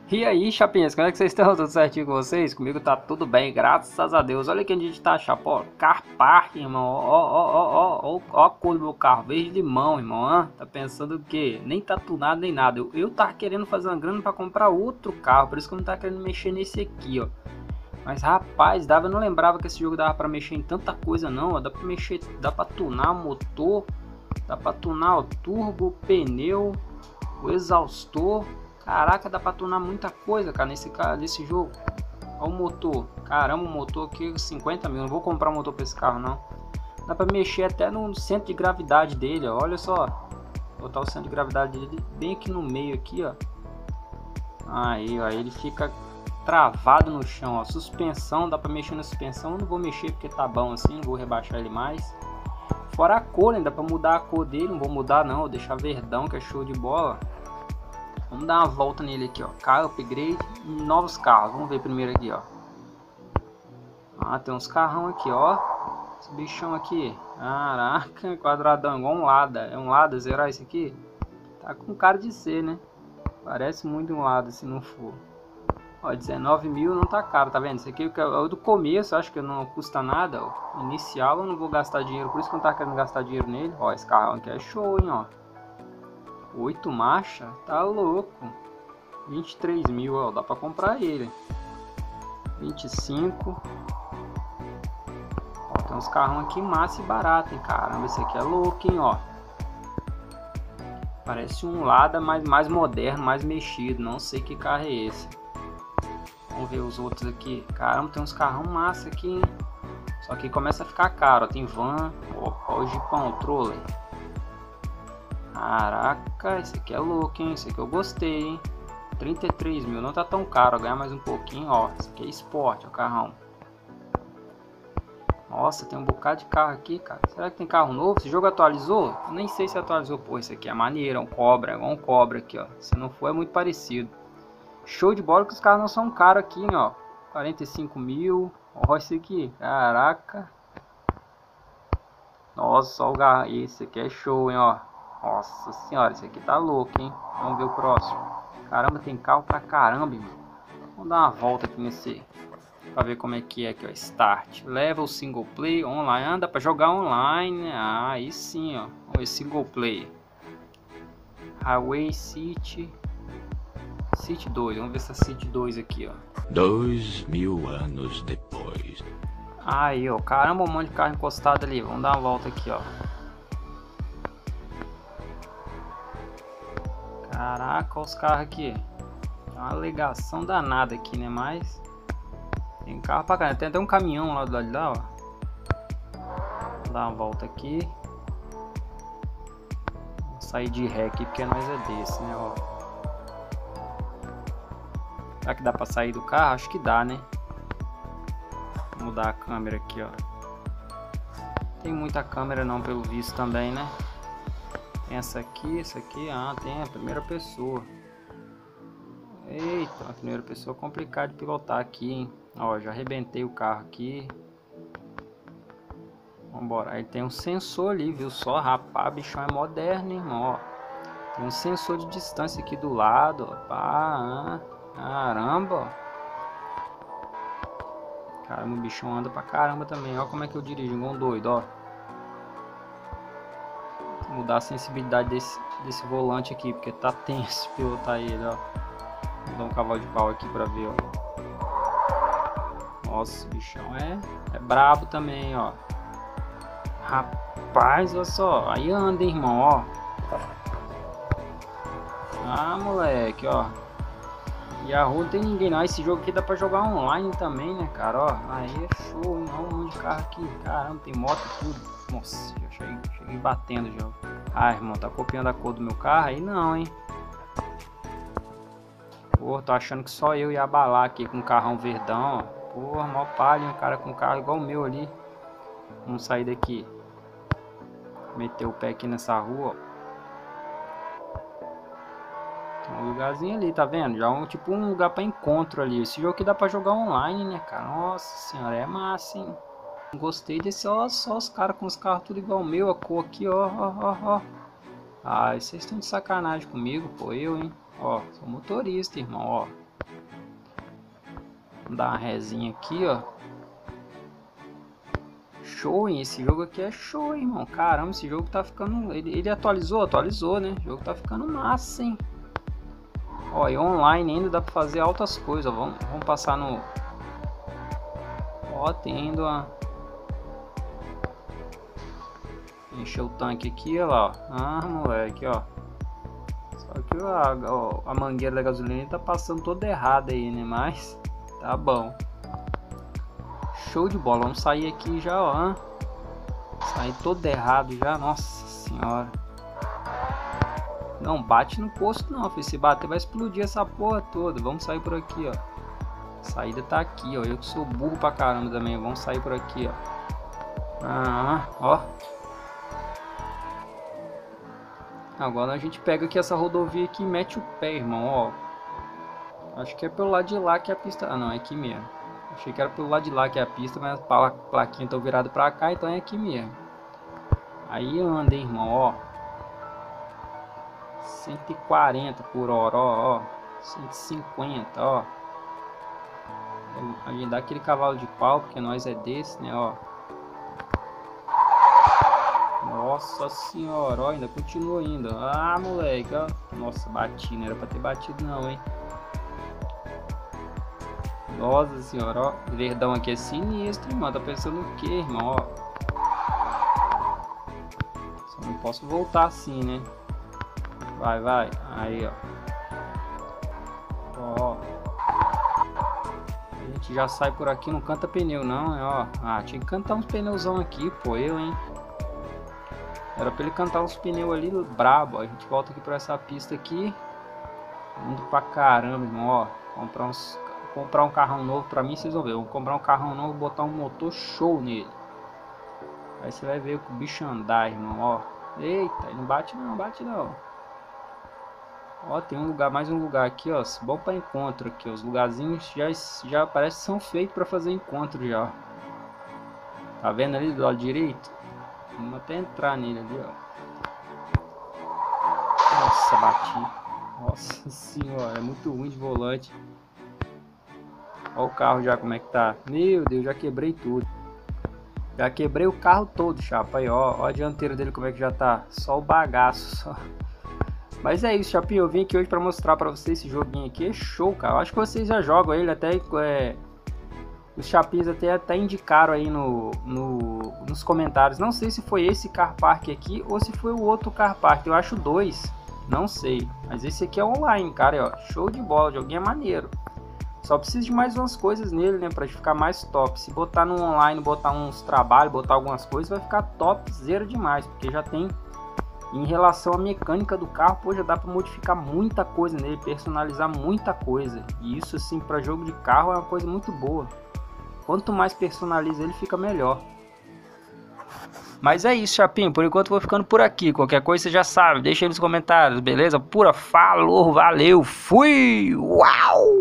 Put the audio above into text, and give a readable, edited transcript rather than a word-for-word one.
E aí, chapinhas, como é que vocês estão? Tudo certinho com vocês? Comigo tá tudo bem, graças a Deus. Olha aqui onde a gente tá, chapa, ó. Car Park, irmão. Ó a cor do meu carro, verde limão, irmão. Hã? Tá pensando o quê? Nem tá tunado nem nada. Eu tava querendo fazer uma grana pra comprar outro carro, por isso que eu não tava querendo mexer nesse aqui, ó. Mas rapaz, eu não lembrava que esse jogo dava pra mexer em tanta coisa não, ó. Dá pra mexer, dá pra tunar o motor, dá pra tunar o turbo, o pneu, o exaustor. Caraca, dá pra tunar muita coisa, cara, nesse jogo. Olha o motor. Caramba, o motor aqui 50 mil. Não vou comprar um motor pra esse carro, não. Dá pra mexer até no centro de gravidade dele, ó. Olha só. Vou botar o centro de gravidade dele bem aqui no meio, aqui, ó. Aí, ó. Ele fica travado no chão, ó. Suspensão, dá pra mexer na suspensão. Eu não vou mexer porque tá bom assim. Não vou rebaixar ele mais. Fora a cor, né? Dá pra mudar a cor dele. Não vou mudar, não. Vou deixar verdão, que é show de bola. Vamos dar uma volta nele aqui, ó. Car upgrade, novos carros. Vamos ver primeiro aqui, ó. Ah, tem uns carrão aqui, ó. Esse bichão aqui. Caraca, quadradão, igual um Lada. É um Lada, zerar esse aqui? Tá com cara de ser, né? Parece muito um Lada, se não for. Ó, 19 mil não tá caro, tá vendo? Esse aqui é o do começo, acho que não custa nada, ó. Inicial eu não vou gastar dinheiro, por isso que eu não tava querendo gastar dinheiro nele. Ó, esse carrão aqui é show, hein, ó. 8 marcha, tá louco. 23 mil, ó, dá pra comprar ele. 25. Ó, tem uns carrão aqui massa e barato, hein, caramba, esse aqui é louco, hein, ó. Parece um Lada, mas mais moderno, mais mexido, não sei que carro é esse. Vamos ver os outros aqui. Caramba, tem uns carrão massa aqui, hein. Só que começa a ficar caro, ó, tem van, ó o Jeepão, o Troller. Caraca, esse aqui é louco, hein? Esse aqui eu gostei, hein? 33 mil, não tá tão caro, ganhar mais um pouquinho, ó. Esse aqui é esporte, ó, carrão. Nossa, tem um bocado de carro aqui, cara. Será que tem carro novo? Esse jogo atualizou? Eu nem sei se atualizou. Pô, esse aqui é maneiro, é um Cobra, é igual um Cobra aqui, ó. Se não for, é muito parecido. Show de bola que os carros não são caros aqui, hein, ó. 45 mil. Ó, esse aqui, caraca. Nossa, ó, esse aqui é show, hein, ó. Nossa senhora, esse aqui tá louco, hein? Vamos ver o próximo. Caramba, tem carro pra caramba, irmão. Vamos dar uma volta aqui nesse, pra ver como é que é aqui, ó. Start, level, single play, online. Anda pra jogar online. Ah, aí sim, ó. Vamos ver, single play. Highway City. City 2, vamos ver essa City 2 aqui, ó. 2000 anos depois. Aí, ó. Caramba, um monte de carro encostado ali. Vamos dar uma volta aqui, ó. Caraca, olha os carros aqui. Tem uma alegação danada aqui, né? Mas tem carro pra caramba. Tem até um caminhão lá do lado de lá, ó. Vou dar uma volta aqui. Vou sair de ré aqui porque nós é desse, né? Ó. Será que dá pra sair do carro? Acho que dá, né? Vou mudar a câmera aqui, ó. Tem muita câmera não, pelo visto também, né? Tem essa aqui, ah, tem a primeira pessoa. Eita, a primeira pessoa é complicado de pilotar aqui, hein? Ó, já arrebentei o carro aqui. Vambora, aí tem um sensor ali, viu só? Rapaz, bichão é moderno, irmão, ó. Tem um sensor de distância aqui do lado, ó. Pá, caramba, ó. Caramba, o bichão anda pra caramba também. Ó como é que eu dirijo, igual um doido, ó. Mudar a sensibilidade desse volante aqui, porque tá tenso pilotar ele, ó. Vou dar um cavalo de pau aqui pra ver, ó. Nossa, o bichão é brabo também, ó. Rapaz, olha só. Aí anda, hein, irmão, ó. Ah, moleque, ó. E a rua não tem ninguém não. Esse jogo aqui dá pra jogar online também, né, cara, ó. Aí é show, hein. Olha um monte de carro aqui. Caramba, tem moto e tudo. Nossa, já cheguei batendo já. Ah, irmão, tá copiando a cor do meu carro? Aí não, hein. Pô, tô achando que só eu ia abalar aqui com um carrão verdão, ó. Porra, mó palha, um cara com um carro igual o meu ali. Vamos sair daqui. Meter o pé aqui nessa rua, ó. Tem um lugarzinho ali, tá vendo? Já tipo um lugar pra encontro ali. Esse jogo aqui dá pra jogar online, né, cara? Nossa senhora, é massa, hein. Gostei desse, ó, só os caras com os carros tudo igual o meu, a cor aqui, ó. Ah, vocês estão de sacanagem comigo, pô, eu, hein. Ó, sou motorista, irmão, ó. Vamos dar uma resinha aqui, ó. Show, hein? Esse jogo aqui é show, hein, irmão. Caramba, esse jogo tá ficando... Ele atualizou? Atualizou, né? O jogo tá ficando massa, hein? Ó, e online ainda dá pra fazer altas coisas. Vamos passar no... Ó, tem ainda uma... Encher o tanque aqui, ó lá, ó. Ah, moleque, ó. Só que a mangueira da gasolina tá passando toda errada aí, né? Mas tá bom. Show de bola. Vamos sair aqui já, ó. Sair todo errado já. Nossa senhora. Não bate no posto não, filho. Se bater vai explodir essa porra toda. Vamos sair por aqui, ó. A saída tá aqui, ó. Eu que sou burro pra caramba também. Vamos sair por aqui, ó. Ah, ó. Agora a gente pega aqui essa rodovia aqui e mete o pé, irmão, ó. Acho que é pelo lado de lá que é a pista... Ah, não, é aqui mesmo. Achei que era pelo lado de lá que é a pista, mas a plaquinha tá virada pra cá, então é aqui mesmo. Aí anda, hein, irmão, ó. 140 por hora, ó. 150, ó. A gente dá aquele cavalo de pau, porque nós é desse, né, ó. Nossa senhora, ó, ainda continua ainda. Ah, moleque, ó. Nossa, bati, não era pra ter batido não, hein. Nossa senhora, ó. O verdão aqui é sinistro, irmão. Tá pensando o que, irmão, ó. Só não posso voltar assim, né. Vai, vai. Aí, ó. Ó. A gente já sai por aqui, não canta pneu não, né, ó. Ah, tinha que cantar uns pneuzão aqui, pô, hein. Era pra ele cantar uns pneus ali brabo, ó. A gente volta aqui pra essa pista aqui. Indo pra caramba, irmão, ó. Comprar um carrão novo pra mim, vocês vão ver. Eu vou comprar um carrão novo, botar um motor show nele. Aí você vai ver o bicho andar, irmão, ó. Eita, ele não bate não, bate não. Ó, tem um lugar, mais um lugar aqui, ó. Bom pra encontro aqui, ó. Os lugarzinhos já parece que são feitos pra fazer encontro já, ó. Tá vendo ali do lado direito? Vamos até entrar nele ali, ó. Nossa, bati. Nossa senhora, é muito ruim de volante. Olha o carro já como é que tá. Meu Deus, já quebrei tudo. Já quebrei o carro todo, chapa. Aí, ó a dianteira dele como é que já tá. Só o bagaço, só. Mas é isso, chapinha. Eu vim aqui hoje pra mostrar pra vocês esse joguinho aqui. É show, cara. Eu acho que vocês já jogam ele até... Os chapinhas até indicaram aí nos comentários. Não sei se foi esse car park aqui ou se foi o outro car park. Eu acho dois. Não sei. Mas esse aqui é online, cara. Ó, show de bola. O joguinho é maneiro. Só precisa de mais umas coisas nele, né? Pra ficar mais top. Se botar no online, botar uns trabalhos, botar algumas coisas, vai ficar topzera demais. Porque já tem... Em relação à mecânica do carro, pô, já dá pra modificar muita coisa nele. Personalizar muita coisa. E isso, assim, pra jogo de carro é uma coisa muito boa. Quanto mais personaliza ele, fica melhor. Mas é isso, chapinho. Por enquanto vou ficando por aqui. Qualquer coisa você já sabe. Deixa aí nos comentários, beleza? Pura, falou, valeu, fui! Uau!